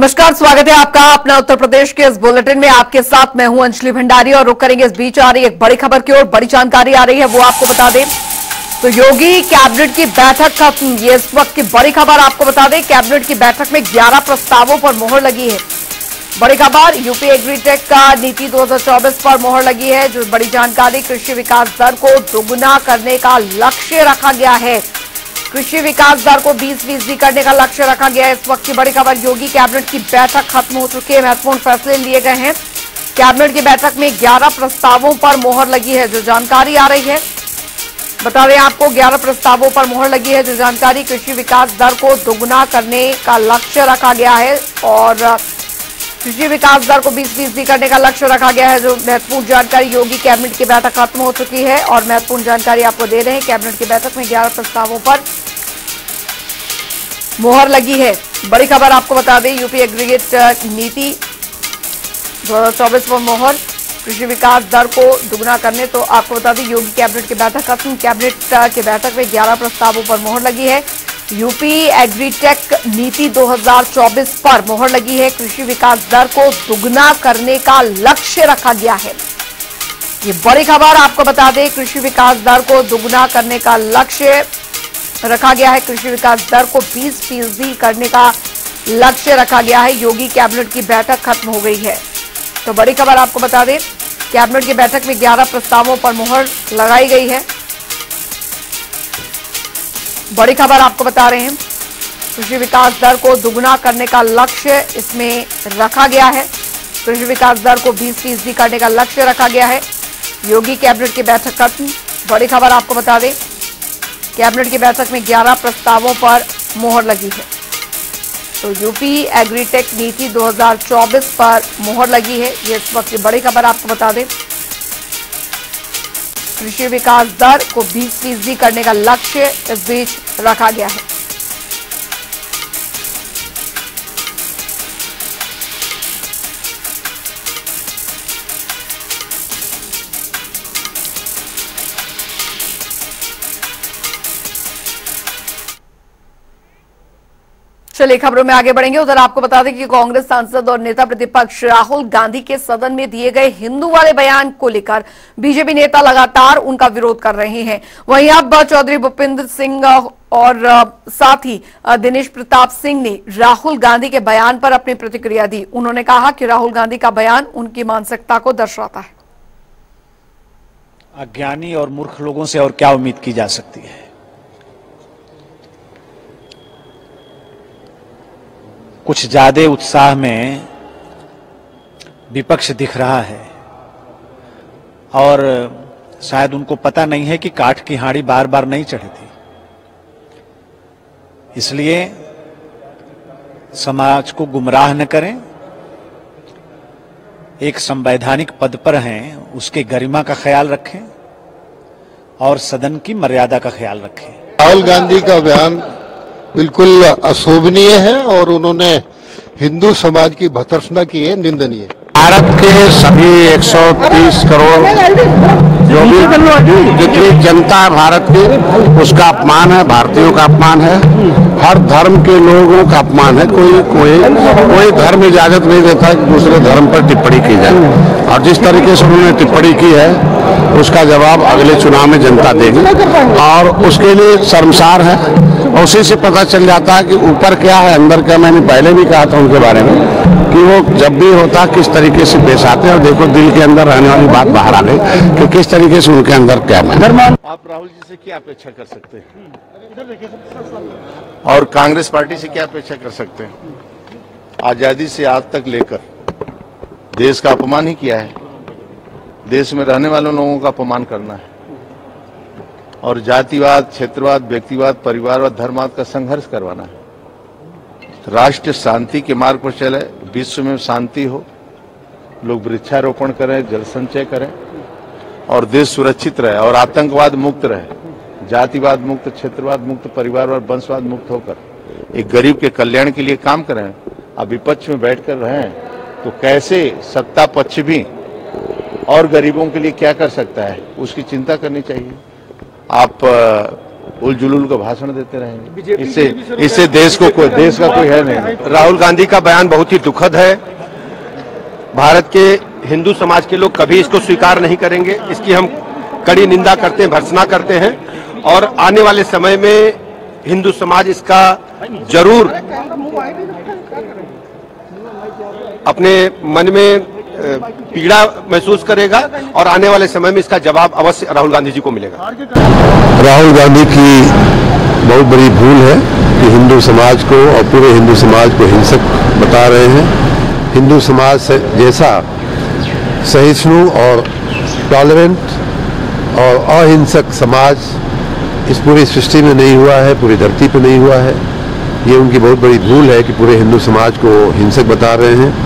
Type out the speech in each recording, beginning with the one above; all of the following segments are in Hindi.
नमस्कार, स्वागत है आपका अपना उत्तर प्रदेश के इस बुलेटिन में। आपके साथ मैं हूं अंजलि भंडारी और रुक करेंगे इस बीच आ रही एक बड़ी खबर की ओर। बड़ी जानकारी आ रही है, वो आपको बता दें तो योगी कैबिनेट की बैठक खत्म। ये इस वक्त की बड़ी खबर आपको बता दें। कैबिनेट की बैठक में 11 प्रस्तावों पर मोहर लगी है। बड़ी खबर, यूपी एग्रीटेक का नीति 2024 पर मोहर लगी है। जो बड़ी जानकारी, कृषि विकास दर को दोगुना करने का लक्ष्य रखा गया है। कृषि विकास दर को 20% करने का लक्ष्य रखा गया है। इस वक्त की बड़ी खबर, योगी कैबिनेट की बैठक खत्म हो चुकी है, महत्वपूर्ण फैसले लिए गए हैं। कैबिनेट की बैठक में 11 प्रस्तावों पर मोहर लगी है। जो जानकारी आ रही है बता रहे हैं आपको, 11 प्रस्तावों पर मोहर लगी है। जो जानकारी, कृषि विकास दर को दोगुना करने का लक्ष्य रखा गया है और कृषि विकास दर को 20% करने का लक्ष्य रखा गया है। जो महत्वपूर्ण जानकारी, योगी कैबिनेट की बैठक खत्म हो चुकी है और महत्वपूर्ण जानकारी आपको दे रहे हैं। कैबिनेट की बैठक में 11 प्रस्तावों पर मोहर लगी है। बड़ी खबर आपको बता दें, यूपी एग्रीगेट नीति 2024 पर मोहर, कृषि विकास दर को दुगना करने। तो आपको बता दें, योगी कैबिनेट की बैठक खत्म। कैबिनेट की बैठक में 11 प्रस्तावों पर मोहर लगी है। यूपी एग्रीटेक नीति 2024 पर मोहर लगी है। कृषि विकास दर को दुगना करने का लक्ष्य रखा गया है। ये बड़ी खबर आपको बता दें, कृषि विकास दर को दुगना करने का लक्ष्य रखा गया है। कृषि विकास दर को 20% करने का लक्ष्य रखा गया है। योगी कैबिनेट की बैठक खत्म हो गई है। तो बड़ी खबर आपको बता दें, कैबिनेट की बैठक में 11 प्रस्तावों पर मोहर लगाई गई है। बड़ी खबर आपको बता रहे हैं, कृषि विकास दर को दुगना करने का लक्ष्य इसमें रखा गया है। कृषि विकास दर को 20% करने का लक्ष्य रखा गया है। योगी कैबिनेट की बैठक खत्म। बड़ी खबर आपको बता दें, कैबिनेट की बैठक में 11 प्रस्तावों पर मोहर लगी है। तो यूपी एग्रीटेक नीति 2024 पर मोहर लगी है। ये इस वक्त की बड़ी खबर आपको बता दें। कृषि विकास दर को 20% करने का लक्ष्य इस बीच रखा गया है। चलिए खबरों में आगे बढ़ेंगे। उधर आपको बता दें कि कांग्रेस सांसद और नेता प्रतिपक्ष राहुल गांधी के सदन में दिए गए हिंदू वाले बयान को लेकर बीजेपी नेता लगातार उनका विरोध कर रहे हैं। वहीं अब चौधरी भूपेंद्र सिंह और साथ ही दिनेश प्रताप सिंह ने राहुल गांधी के बयान पर अपनी प्रतिक्रिया दी। उन्होंने कहा कि राहुल गांधी का बयान उनकी मानसिकता को दर्शाता है। अज्ञानी और मूर्ख लोगों से और क्या उम्मीद की जा सकती है। कुछ ज्यादा उत्साह में विपक्ष दिख रहा है और शायद उनको पता नहीं है कि काठ की हांडी बार बार नहीं चढ़ी थी। इसलिए समाज को गुमराह न करें। एक संवैधानिक पद पर हैं, उसके गरिमा का ख्याल रखें और सदन की मर्यादा का ख्याल रखें। राहुल गांधी का बयान बिल्कुल अशोभनीय है और उन्होंने हिंदू समाज की भर्त्सना की है, निंदनीय। भारत के सभी 130 करोड़ जो भी जितनी जनता है भारत की, उसका अपमान है, भारतीयों का अपमान है, हर धर्म के लोगों का अपमान है। कोई धर्म इजाजत नहीं देता कि दूसरे धर्म पर टिप्पणी की जाए और जिस तरीके से उन्होंने टिप्पणी की है उसका जवाब अगले चुनाव में जनता देगी और उसके लिए शर्मसार है। उसी से पता चल जाता है कि ऊपर क्या है अंदर क्या। मैंने पहले भी कहा था उनके बारे में कि वो जब भी होता किस तरीके से पेश आते हैं और देखो दिल के अंदर रहने वाली बात बाहर आ गई कि किस तरीके से उनके अंदर क्या है। आप राहुल जी से क्या अपेक्षा कर सकते हैं और कांग्रेस पार्टी से क्या अपेक्षा कर सकते हैं? आजादी से आज तक लेकर देश का अपमान ही किया है। देश में रहने वाले लोगों का अपमान करना है और जातिवाद, क्षेत्रवाद, व्यक्तिवाद, परिवारवाद, धर्मवाद का संघर्ष करवाना है। राष्ट्र शांति के मार्ग पर चले, विश्व में शांति हो, लोग वृक्षारोपण करें, जल संचय करें और देश सुरक्षित रहे और आतंकवाद मुक्त रहे, जातिवाद मुक्त, क्षेत्रवाद मुक्त, परिवारवाद, वंशवाद मुक्त होकर एक गरीब के कल्याण के लिए काम करें। अब विपक्ष में बैठकर रहें तो कैसे सत्ता पक्ष भी और गरीबों के लिए क्या कर सकता है, उसकी चिंता करनी चाहिए। आप उलझुल का भाषण देते रहेंगे। इससे देश का कोई है नहीं। राहुल गांधी का बयान बहुत ही दुखद है। भारत के हिंदू समाज के लोग कभी इसको स्वीकार नहीं करेंगे। इसकी हम कड़ी निंदा करते हैं, भर्त्सना करते हैं और आने वाले समय में हिंदू समाज इसका जरूर अपने मन में पीड़ा महसूस करेगा और आने वाले समय में इसका जवाब अवश्य राहुल गांधी जी को मिलेगा। राहुल गांधी की बहुत बड़ी भूल है कि हिंदू समाज को और पूरे हिंदू समाज को हिंसक बता रहे हैं। हिंदू समाज से जैसा सहिष्णु और टॉलरेंट और अहिंसक समाज इस पूरी सृष्टि में नहीं हुआ है, पूरी धरती पर नहीं हुआ है। ये उनकी बहुत बड़ी भूल है कि पूरे हिंदू समाज को हिंसक बता रहे हैं।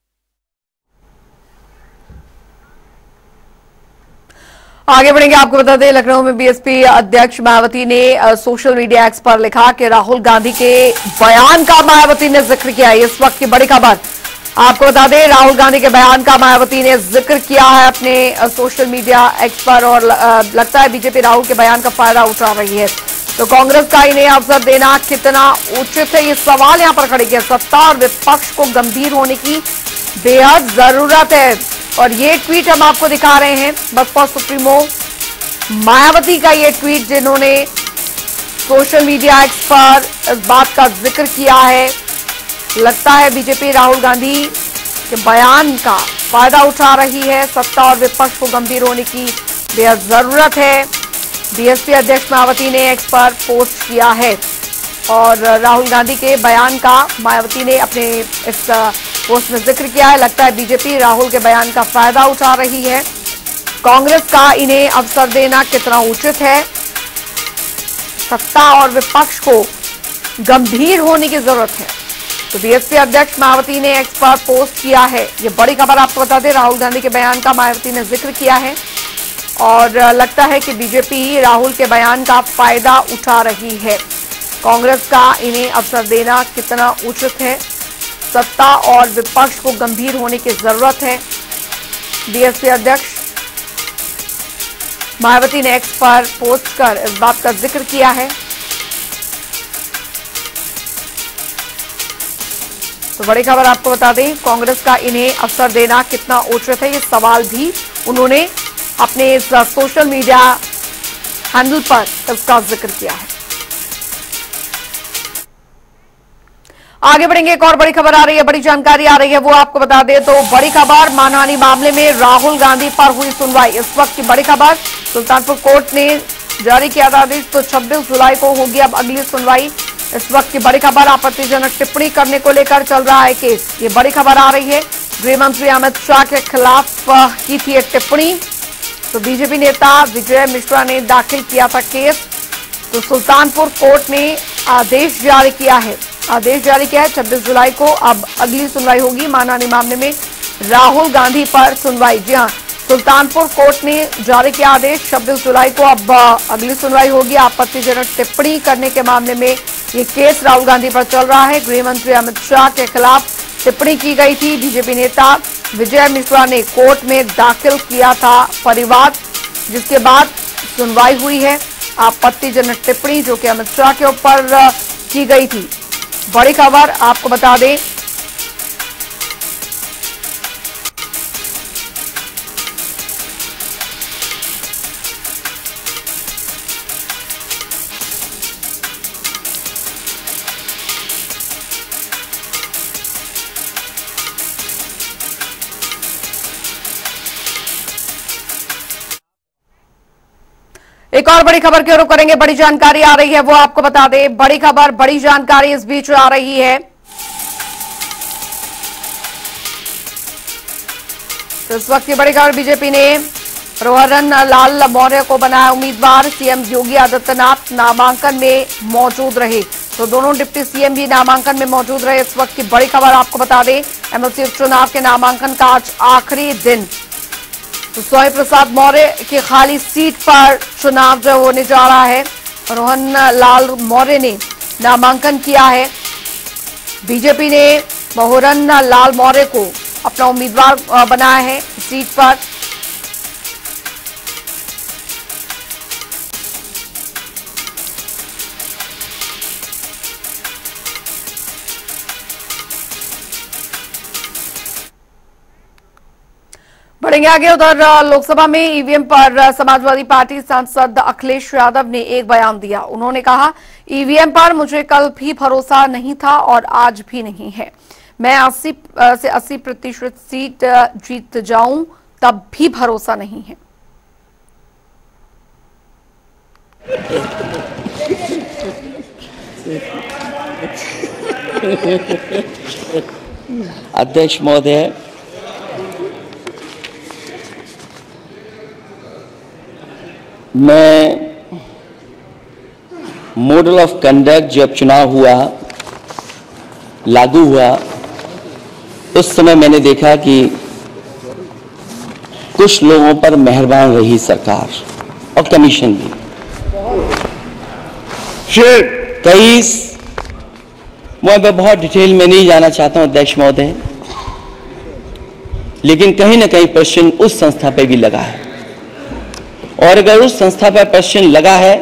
आगे बढ़ेंगे। आपको बता दें, लखनऊ में बीएसपी अध्यक्ष मायावती ने सोशल मीडिया एक्स पर लिखा कि राहुल गांधी के बयान का मायावती ने जिक्र किया। इस वक्त की बड़ी खबर आपको बता दें, राहुल गांधी के बयान का मायावती ने जिक्र किया है अपने सोशल मीडिया एक्स पर और लगता है बीजेपी राहुल के बयान का फायदा उठा रही है। तो कांग्रेस का इन्हें अवसर देना कितना उचित है, ये सवाल यहां पर खड़े किया। सत्ता और विपक्ष को गंभीर होने की बेहद जरूरत है और ये ट्वीट हम आपको दिखा रहे हैं। बसपा सुप्रीमो मायावती का ये ट्वीट, जिन्होंने सोशल मीडिया एक्स पर इस बात का जिक्र किया है। लगता है बीजेपी राहुल गांधी के बयान का फायदा उठा रही है। सत्ता और विपक्ष को गंभीर होने की बेहद जरूरत है, बीएसपी अध्यक्ष मायावती ने एक्स पर पोस्ट किया है और राहुल गांधी के बयान का मायावती ने अपने इस पोस्ट में जिक्र किया है। लगता है बीजेपी राहुल के बयान का फायदा उठा रही है। कांग्रेस का इन्हें अवसर देना कितना उचित है, सत्ता और विपक्ष को गंभीर होने की जरूरत है। तो बीएसपी अध्यक्ष मायावती ने एक्स पर पोस्ट किया है। ये बड़ी खबर आपको बता दें, राहुल गांधी के बयान का मायावती ने जिक्र किया है और लगता है कि बीजेपी राहुल के बयान का फायदा उठा रही है। कांग्रेस का इन्हें अवसर देना कितना उचित है, सत्ता और विपक्ष को गंभीर होने की जरूरत है। बीएसपी अध्यक्ष मायावती ने एक्स पर पोस्ट कर इस बात का जिक्र किया है। तो बड़ी खबर आपको बता दें, कांग्रेस का इन्हें अवसर देना कितना उचित है, ये सवाल भी उन्होंने अपने इस सोशल मीडिया हैंडल पर इसका जिक्र किया है। आगे बढ़ेंगे। एक और बड़ी खबर आ रही है, बड़ी जानकारी आ रही है, वो आपको बता दें। तो बड़ी खबर, मानहानि मामले में राहुल गांधी पर हुई सुनवाई। इस वक्त की बड़ी खबर, सुल्तानपुर कोर्ट ने जारी किया आदेश, तो 26 जुलाई को होगी अब अगली सुनवाई। इस वक्त की बड़ी खबर, आपत्तिजनक टिप्पणी करने को लेकर चल रहा है केस। ये बड़ी खबर आ रही है, गृह मंत्री अमित शाह के खिलाफ की थी एक टिप्पणी। तो बीजेपी नेता विजय मिश्रा ने दाखिल किया था केस। तो सुल्तानपुर कोर्ट ने आदेश जारी किया है। 26 जुलाई को अब अगली सुनवाई होगी मानहानि मामले में राहुल गांधी पर सुनवाई। जी हां, सुल्तानपुर कोर्ट ने जारी किया आदेश, 26 जुलाई को अब अगली सुनवाई होगी। आपत्तिजनक टिप्पणी करने के मामले में ये केस राहुल गांधी पर चल रहा है। गृह मंत्री अमित शाह के खिलाफ टिप्पणी की गई थी। बीजेपी नेता विजय मिश्रा ने कोर्ट में दाखिल किया था परिवाद, जिसके बाद सुनवाई हुई है। आपत्तिजनक टिप्पणी जो कि अमित शाह के ऊपर की गई थी। बड़ी खबर आपको बता दें, एक और बड़ी खबर की ओर करेंगे। बड़ी जानकारी आ रही है, वो आपको बता दें। बड़ी खबर, बड़ी जानकारी इस बीच आ रही है। तो इस वक्त की बड़ी खबर, बीजेपी ने रोहन लाल मौर्य को बनाया उम्मीदवार। सीएम योगी आदित्यनाथ नामांकन में मौजूद रहे। तो दोनों डिप्टी सीएम भी नामांकन में मौजूद रहे। इस वक्त की बड़ी खबर आपको बता दें, एमएलसी उपचुनाव के नामांकन का आज आखिरी दिन। तो स्वामी प्रसाद मौर्य की खाली सीट पर चुनाव जो होने जा रहा है। रोहन लाल मौर्य ने नामांकन किया है। बीजेपी ने बहुरन लाल मौर्य को अपना उम्मीदवार बनाया है सीट पर। बढ़ेंगे आगे। उधर लोकसभा में ईवीएम पर समाजवादी पार्टी सांसद अखिलेश यादव ने एक बयान दिया। उन्होंने कहा, ईवीएम पर मुझे कल भी भरोसा नहीं था और आज भी नहीं है। मैं 80 से 80% सीट जीत जाऊं तब भी भरोसा नहीं है। अध्यक्ष महोदय, मैं मॉडल ऑफ कंडक्ट जब चुनाव हुआ, लागू हुआ, उस समय मैंने देखा कि कुछ लोगों पर मेहरबान रही सरकार और कमीशन भी। मैं बहुत डिटेल में नहीं जाना चाहता हूं अध्यक्ष महोदय, लेकिन कहीं ना कहीं प्रश्न उस संस्था पर भी लगा है, और अगर उस संस्था पर प्रश्न लगा है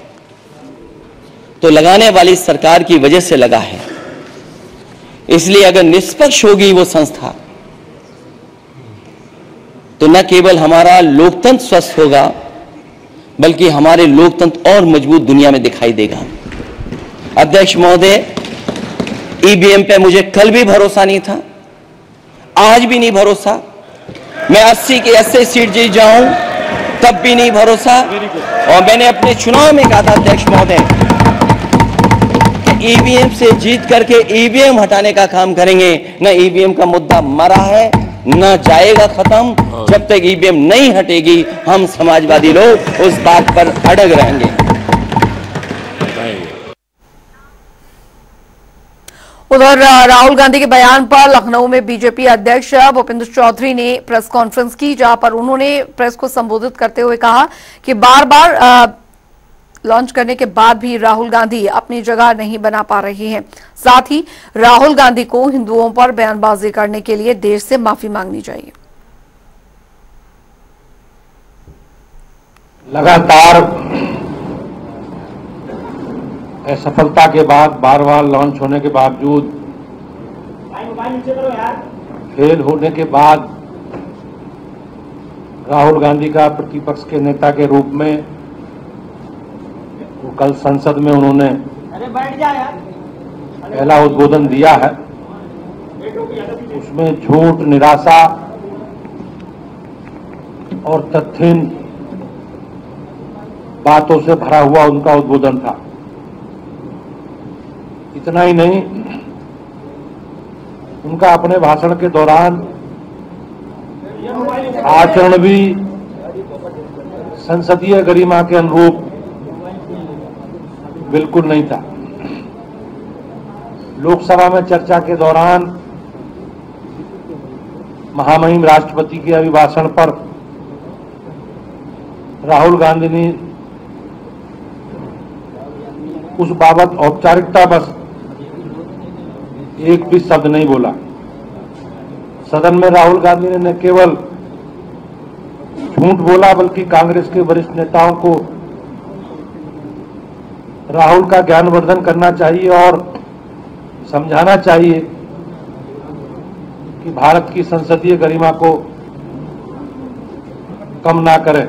तो लगाने वाली सरकार की वजह से लगा है। इसलिए अगर निष्पक्ष होगी वो संस्था तो न केवल हमारा लोकतंत्र स्वस्थ होगा, बल्कि हमारे लोकतंत्र और मजबूत दुनिया में दिखाई देगा। अध्यक्ष महोदय, ईवीएम पे मुझे कल भी भरोसा नहीं था, आज भी नहीं भरोसा। मैं 80 की 80 सीट जीत जाऊं तब भी नहीं भरोसा। और मैंने अपने चुनाव में कहा था अध्यक्ष महोदय कि ईवीएम से जीत करके ईवीएम हटाने का काम करेंगे। न ईवीएम का मुद्दा मरा है, न जाएगा खत्म। जब तक ईवीएम नहीं हटेगी हम समाजवादी लोग उस बात पर अड़ग रहेंगे। उधर राहुल गांधी के बयान पर लखनऊ में बीजेपी अध्यक्ष भूपेंद्र चौधरी ने प्रेस कॉन्फ्रेंस की, जहां पर उन्होंने प्रेस को संबोधित करते हुए कहा कि बार बार लॉन्च करने के बाद भी राहुल गांधी अपनी जगह नहीं बना पा रहे हैं। साथ ही राहुल गांधी को हिंदुओं पर बयानबाजी करने के लिए देश से माफी मांगनी चाहिए। लगातार असफलता के बाद, बार बार लॉन्च होने के बावजूद, फेल होने के बाद राहुल गांधी का प्रतिपक्ष के नेता के रूप में वो कल संसद में उन्होंने पहला उद्बोधन दिया है। उसमें झूठ, निराशा और तथ्यहीन बातों से भरा हुआ उनका उद्बोधन था। इतना ही नहीं, उनका अपने भाषण के दौरान आचरण भी संसदीय गरिमा के अनुरूप बिल्कुल नहीं था। लोकसभा में चर्चा के दौरान महामहिम राष्ट्रपति के अभिभाषण पर राहुल गांधी ने उस बाबत औपचारिकता बस एक भी शब्द नहीं बोला। सदन में राहुल गांधी ने न केवल झूठ बोला, बल्कि कांग्रेस के वरिष्ठ नेताओं को राहुल का ज्ञानवर्धन करना चाहिए और समझाना चाहिए कि भारत की संसदीय गरिमा को कम ना करें।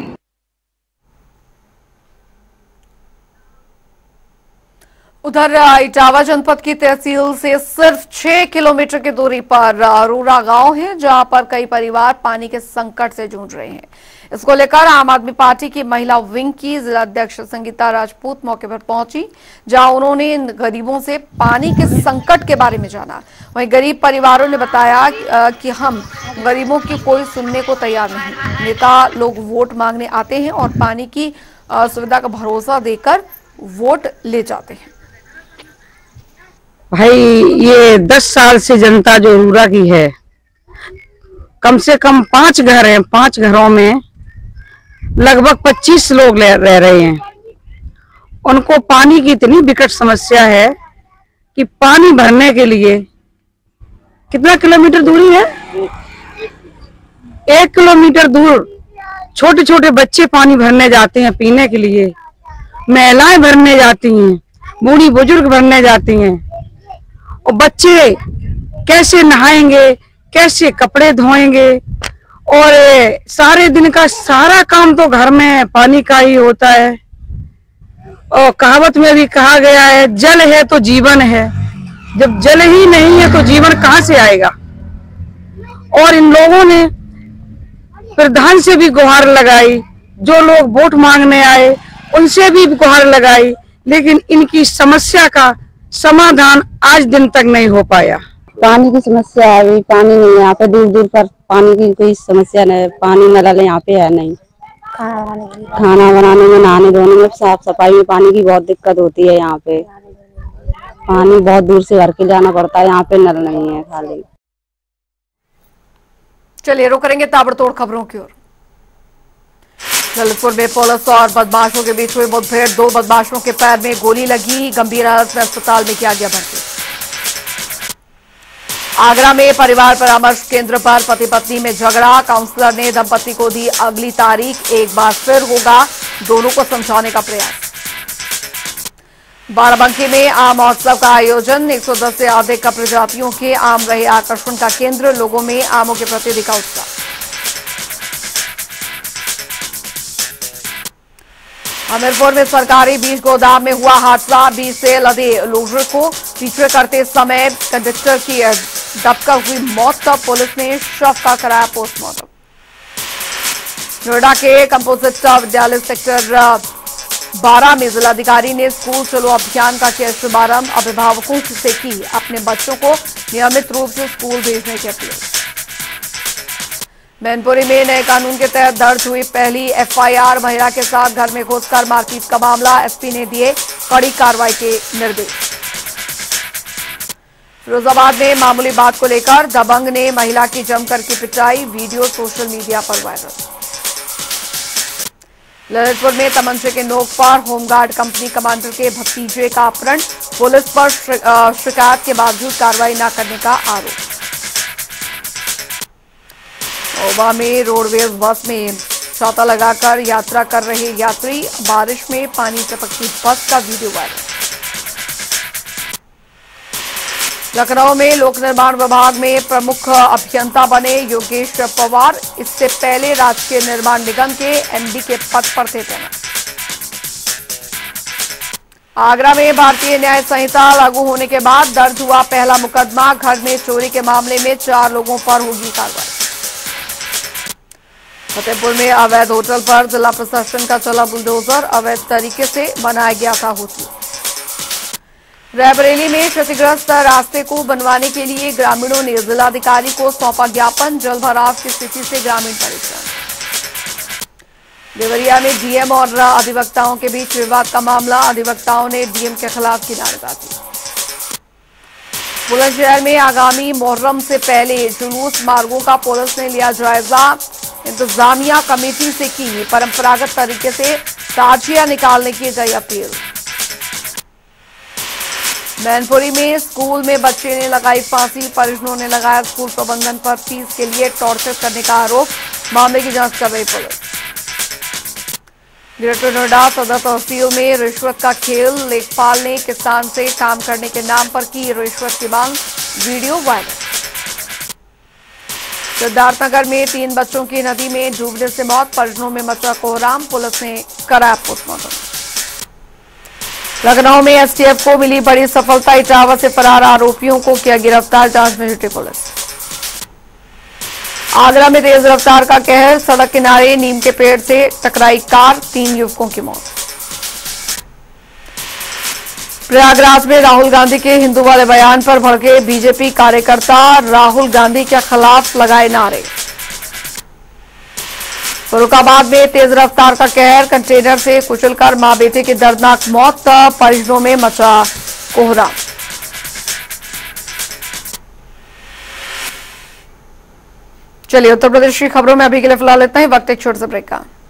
उधर इटावा जनपद की तहसील से सिर्फ 6 किलोमीटर की दूरी पर अरोरा गांव है, जहां पर कई परिवार पानी के संकट से जूझ रहे हैं। इसको लेकर आम आदमी पार्टी की महिला विंग की जिला अध्यक्ष संगीता राजपूत मौके पर पहुंची, जहां उन्होंने गरीबों से पानी के संकट के बारे में जाना। वहीं गरीब परिवारों ने बताया कि हम गरीबों की कोई सुनने को तैयार नहीं। नेता लोग वोट मांगने आते हैं और पानी की सुविधा का भरोसा देकर वोट ले जाते हैं। भाई, ये 10 साल से जनता जो अरोरा की है, कम से कम 5 घर हैं। 5 घरों में लगभग 25 लोग रह रहे हैं। उनको पानी की इतनी विकट समस्या है कि पानी भरने के लिए कितना किलोमीटर दूरी है, 1 किलोमीटर दूर छोटे छोटे बच्चे पानी भरने जाते हैं पीने के लिए, महिलाएं भरने जाती हैं, बूढ़ी बुजुर्ग भरने जाती हैं। और बच्चे कैसे नहाएंगे, कैसे कपड़े धोएंगे, और सारे दिन का सारा काम तो घर में पानी का ही होता है। और कहावत में भी कहा गया है, जल है तो जीवन है। जब जल ही नहीं है तो जीवन कहाँ से आएगा। और इन लोगों ने प्रधान से भी गुहार लगाई, जो लोग वोट मांगने आए उनसे भी गुहार लगाई, लेकिन इनकी समस्या का समाधान आज दिन तक नहीं हो पाया। पानी की समस्या है, अभी पानी नहीं है यहाँ पे, दूर दूर पर पानी की कोई समस्या नहीं, पानी नल यहाँ पे है नहीं। खाना बनाने में, नहाने धोने में, साफ सफाई में पानी की बहुत दिक्कत होती है। यहाँ पे पानी बहुत दूर से भर के जाना पड़ता है, यहाँ पे नल नहीं है खाली। चलिए रुक करेंगे ताबड़तोड़ खबरों की ओर। ललितपुर में पुलिस और बदमाशों के बीच हुई मुठभेड़, 2 बदमाशों के पैर में गोली लगी, गंभीर हालत में अस्पताल में किया गया भर्ती। आगरा में परिवार परामर्श केंद्र पर पति पत्नी में झगड़ा, काउंसलर ने दंपति को दी अगली तारीख, एक बार फिर होगा दोनों को समझाने का प्रयास। बाराबंकी में आम महोत्सव का आयोजन, 110 से अधिक प्रजातियों के आम रहे आकर्षण का केंद्र, लोगों में आमों के प्रति दिखा उत्साह। हमीरपुर में सरकारी बीज गोदाम में हुआ हादसा, बीज से लदे लोडर को पीछे करते समय कंडक्टर की दबकर हुई मौत, तब पुलिस ने शव का कराया पोस्टमार्टम। नोएडा के कंपोजिट विद्यालय सेक्टर 12 में जिलाधिकारी ने स्कूल चलो अभियान का किया शुभारंभ, अभिभावकों से की अपने बच्चों को नियमित रूप से स्कूल भेजने की अपील। मैनपुरी में नए कानून के तहत दर्ज हुई पहली एफआईआर, महिला के साथ घर में घुसकर मारपीट का मामला, एसपी ने दिए कड़ी कार्रवाई के निर्देश। फिरोजाबाद में मामूली बात को लेकर दबंग ने महिला की जमकर की पिटाई, वीडियो सोशल मीडिया पर वायरल। ललितपुर में तमंचे के नोक पर होमगार्ड कंपनी कमांडर के भतीजे का अपहरण, पुलिस पर शिकायत के बावजूद कार्रवाई न करने का आरोप। ओबा में रोडवेज बस में छाता लगाकर यात्रा कर रहे यात्री, बारिश में पानी टपकती बस का वीडियो वायरल। लखनऊ में लोक निर्माण विभाग में प्रमुख अभियंता बने योगेश पवार, इससे पहले राजकीय निर्माण निगम के एमडी के पद पर थे तैनात। आगरा में भारतीय न्याय संहिता लागू होने के बाद दर्ज हुआ पहला मुकदमा, घर में चोरी के मामले में 4 लोगों पर होगी कार्रवाई। फतेहपुर में अवैध होटल पर जिला प्रशासन का चला बुलडोजर, अवैध तरीके से बनाया गया था होटल। रायबरेली में क्षतिग्रस्त रास्ते को बनवाने के लिए ग्रामीणों ने जिलाधिकारी को सौंपा ज्ञापन, जल भराव की स्थिति से ग्रामीण परेशान। देवरिया में डीएम और अधिवक्ताओं के बीच विवाद का मामला, अधिवक्ताओं ने डीएम के खिलाफ की नारेबाजी। बुलंदशहर में आगामी मुहर्रम से पहले जुलूस मार्गों का पुलिस ने लिया जायजा, इंतजामिया कमेटी से की परंपरागत तरीके से ताजिया निकालने की गई अपील। मैनपुरी में स्कूल में बच्चे ने लगाई फांसी, परिजनों ने लगाया स्कूल प्रबंधन पर फीस के लिए टॉर्चर करने का आरोप, मामले की जांच कर रही पुलिस। ग्रेटर नोएडा सदर तहसील में रिश्वत का खेल, लेखपाल ने किसान से काम करने के नाम पर की रिश्वत की मांग, वीडियो वायरल। सिद्धार्थनगर में 3 बच्चों की नदी में डूबने से मौत, परिजनों में मचा कोहराम, पुलिस ने कराया पोस्टमार्टम। लखनऊ में एसटीएफ को मिली बड़ी सफलता, इटावा से फरार आरोपियों को किया गिरफ्तार, जांच में जुटी पुलिस। आगरा में तेज रफ्तार का कहर, सड़क किनारे नीम के पेड़ से टकराई कार, 3 युवकों की मौत। प्रयागराज में राहुल गांधी के हिंदू वाले बयान पर भड़के बीजेपी कार्यकर्ता, राहुल गांधी के खिलाफ लगाए नारे। फर्रुखाबाद में तेज रफ्तार का कहर, कंटेनर से कुचलकर मां बेटे की दर्दनाक मौत, परिजनों में मचा कोहराम। चलिए उत्तर प्रदेश की खबरों में अभी के लिए फिलहाल इतना ही, वक्त एक छोटे से ब्रेक का।